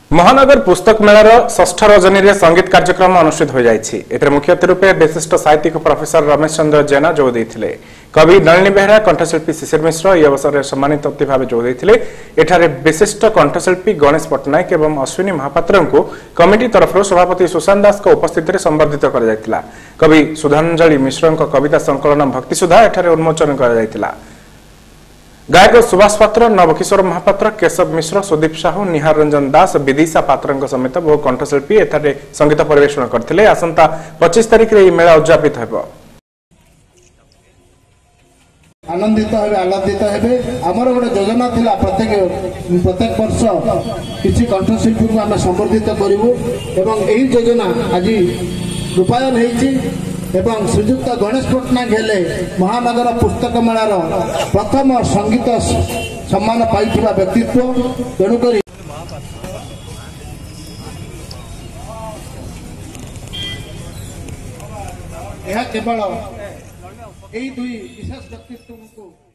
महानगर पुस्तक मेलार षष्ठ रजनी रे संगीत कार्यक्रम अनुष्ठित हो जाइए। मुख्य अतिथि रूपे विशिष्ट साहित्यिक प्रोफेसर रमेश चंद्र जेना जोग देते। कवि नलिनी बेहरा, कंठशिल्पी शिशिर मिश्र यह अवसर में सम्मानित अतिथि भाव जोग देते। विशिष्ट कंठशिल्पी गणेश पट्टनायक एवं अश्विनी महापात्र को कमिटी तरफ सभापति सुशांत दास उपस्थित में संबर्धित कर कवि सुधांजलि मिश्र कविता संकलन भक्तिसुधा एठारे उन्मोचन कर गायक सुभाष पात्र, नवकिशोर महापात्र, केशव मिश्र, सुदीप साहू, निहार रंजन दास, विदिशा पात्र समेत बहु कंठशिल्पी एठारे संगीत परिवेषण करथिले। आसंता 25 तारिख रे मेला उद्यापित हेबो। आनंदित हेबे, आह्लादित हेबे। हमर गोटे योजना थिला प्रत्येक वर्ष किछि कंठशिल्पी को हम संबर्धित करिवु एवं एही योजना आज रूपायन हेछि एवं श्रीजुक्त गणेश पट्टनायक हेले महानगर पुस्तक मेलार प्रथम संगीत सम्मान पाइथिबा व्यक्तित्व। तेणुकरी यह केवल यही दुई विशेष व्यक्तित्व को